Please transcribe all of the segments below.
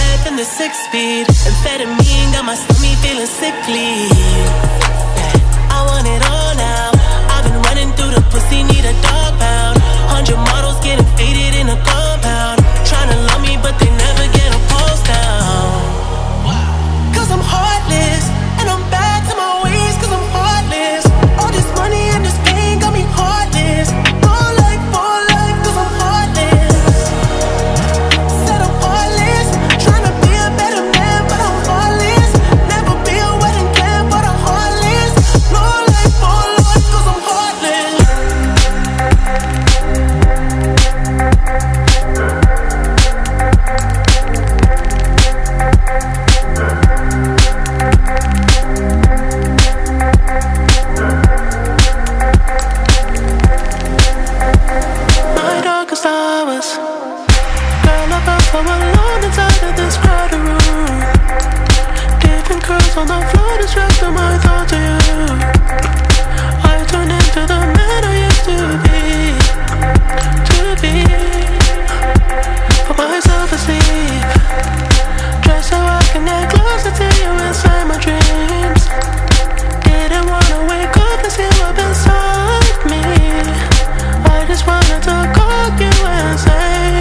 breath in the 6-speed. Amphetamine got my stomach feeling sickly. I want it all now. I've been running through the pussy, need a dog pound. 100 models getting faded in a compound. Tryna love me, but they never get a pulse down. Cause I'm heartless, and I'm back to my ways, cause I'm heartless. All this money and this pain got me heartless. For life, cause I'm heartless. Said I'm heartless, tryna be a better man, but I'm heartless. Never be a wedding plan, but I'm heartless. No life, cause I'm heartless. My darkest hours, girl, I felt so alone inside of this crowded room. Different curls on the floor, distracting my thoughts of you. I turned into the man I used to be. Put myself asleep, just so I can get closer to you inside my dreams. Didn't wanna wake up and see up inside me. I just wanted to call you and say,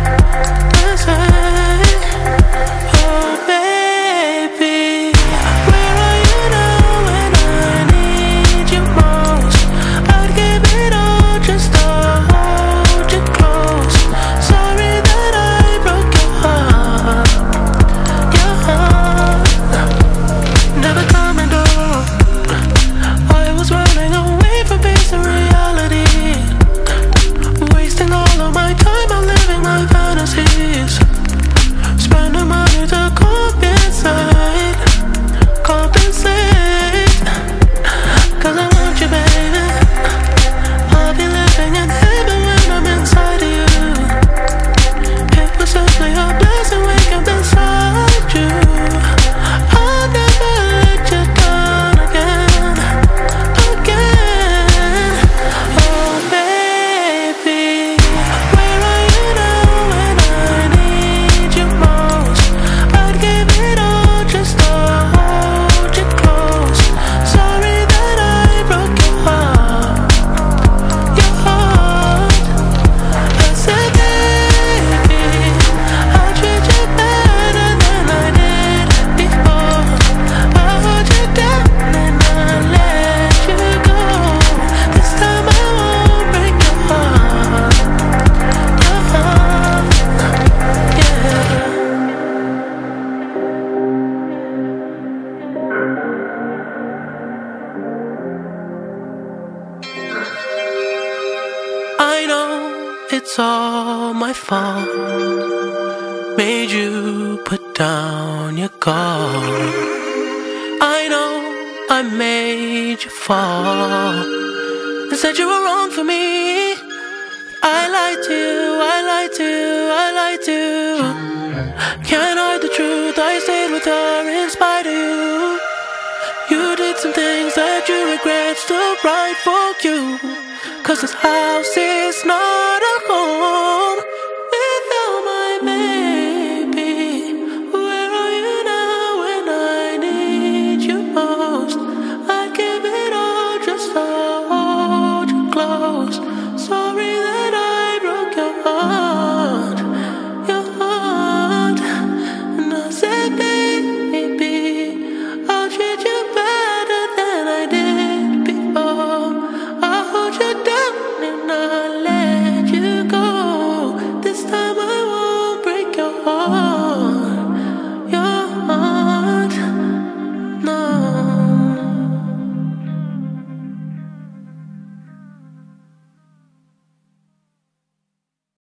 oh baby, where are you now when I need you most? I'd give it all just to hold you close. Sorry that I broke your heart, never coming home. I was running away from peace and reality, wasting all of my time on living my fantasies. Spending money to compensate. Cause I want you, baby. I'll be living in heaven when I'm inside of you. It was simply a blessing waking up inside you. I'll never let you down again. Oh baby, where are you now when I need you most? I'd give it all just to hold you close. Sorry that I broke your heart. I said, baby, I'll treat you better than I did before. I'll hold you down and I'll let you go. This time I won't break your heart. I know it's all my fault. Made you put down your guard. I know I made you fall and said you were wrong for me. I lied to you, I lied to you, I lied to you. Can't hide the truth, I stayed with her in spite of you. You did some things that you regret, still right for you. Cause this house is not a home.